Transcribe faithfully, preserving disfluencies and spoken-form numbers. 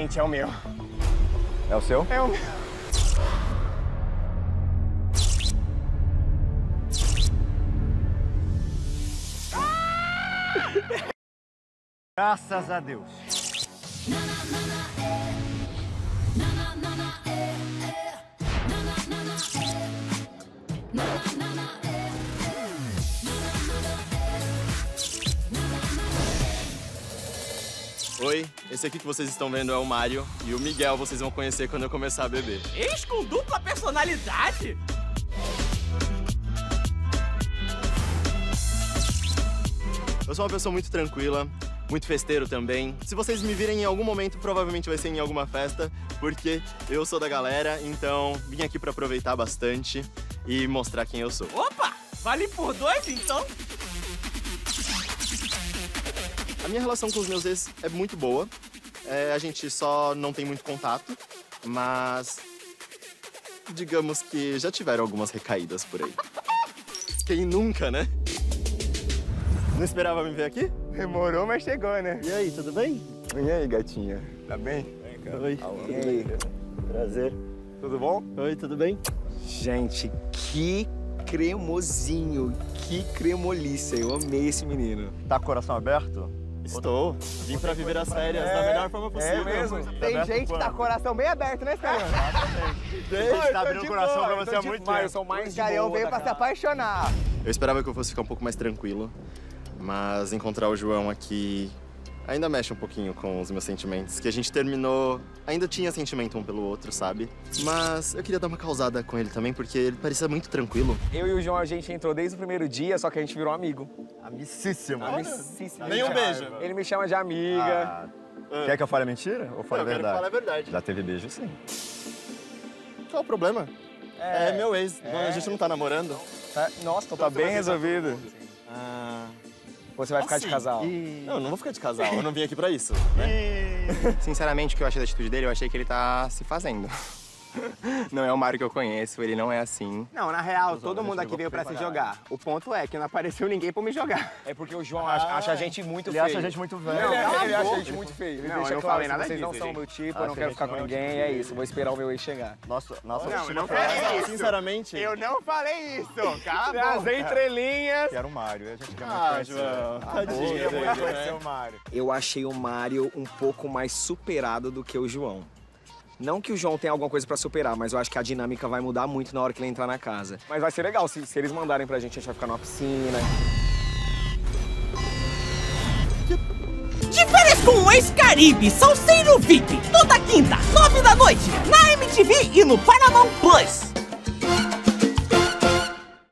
Gente, é o meu. É o seu? É o meu. Graças a Deus. Oi, esse aqui que vocês estão vendo é o Mário e o Miguel vocês vão conhecer quando eu começar a beber. Ex com dupla personalidade? Eu sou uma pessoa muito tranquila, muito festeiro também. Se vocês me virem em algum momento, provavelmente vai ser em alguma festa, porque eu sou da galera, então vim aqui pra aproveitar bastante e mostrar quem eu sou. Opa! Vale por dois, então? A minha relação com os meus ex é muito boa. É, a gente só não tem muito contato, mas digamos que já tiveram algumas recaídas por aí. Quem nunca, né? Não esperava me ver aqui? Demorou, mas chegou, né? E aí, tudo bem? E aí, gatinha? Tá bem? Oi, E aí? prazer. Tudo bom? Oi, tudo bem? Gente, que cremosinho, que cremolícia. Eu amei esse menino. Tá com o coração aberto? Estou. Vim pra viver as férias da melhor forma possível. É mesmo? Tem gente que tá com o coração bem aberto, né, Scarião? Gente, tá abrindo o coração pra você há muito tempo. Eu sou mais O de Scarião boa veio da pra se casa. apaixonar. Eu esperava que eu fosse ficar um pouco mais tranquilo, mas encontrar o João aqui ainda mexe um pouquinho com os meus sentimentos. Que a gente terminou, ainda tinha sentimento um pelo outro, sabe? Mas eu queria dar uma causada com ele também, porque ele parecia muito tranquilo. Eu e o João, a gente entrou desde o primeiro dia, só que a gente virou amigo. Amicíssimo. Amicíssimo. Nem um beijo. Ele me chama de amiga. Ah, quer que eu fale a mentira ou fale a eu quero verdade? falar a verdade. Já teve beijo, sim. Qual o problema? É, meu ex. A gente não tá namorando. Tá- Nossa, então tá bem resolvido. Ah... Você vai ficar de Assim, casal. Não, eu não vou ficar de casal. Eu não vim aqui pra isso. Sinceramente, o que eu achei da atitude dele, eu achei que ele tá se fazendo. Não é o Mário que eu conheço, ele não é assim. Não, na real, todo mundo aqui veio pra se jogar. O ponto é que não apareceu ninguém pra me jogar. É porque o João acha, acha a gente muito Ele feio. acha a gente muito velho. Ele, Cala ele a acha a boca. gente muito feio. Ele Não, deixa eu não claro falei que nada vocês não disso, são gente. meu tipo, eu Acho não que quero a ficar gente com não é o ninguém, tipo é dele. isso. Vou esperar o meu ex chegar. Nossa, nossa, Não, eu não falei falei isso. Sinceramente... Eu não falei isso, cala a As boca. entrelinhas. que era o Mário, a gente quer muito Ah, conhecer. João, Ah, tadinho boa, dele, queria muito né? conhecer o Mário. Eu achei o Mário um pouco mais superado do que o João. Não que o João tenha alguma coisa pra superar, mas eu acho que a dinâmica vai mudar muito na hora que ele entrar na casa. Mas vai ser legal, se, se eles mandarem pra gente, a gente vai ficar numa piscina. De férias com o ex-Caribe, Salseiro V I P, toda quinta, nove da noite, na M T V e no Paramount Plus.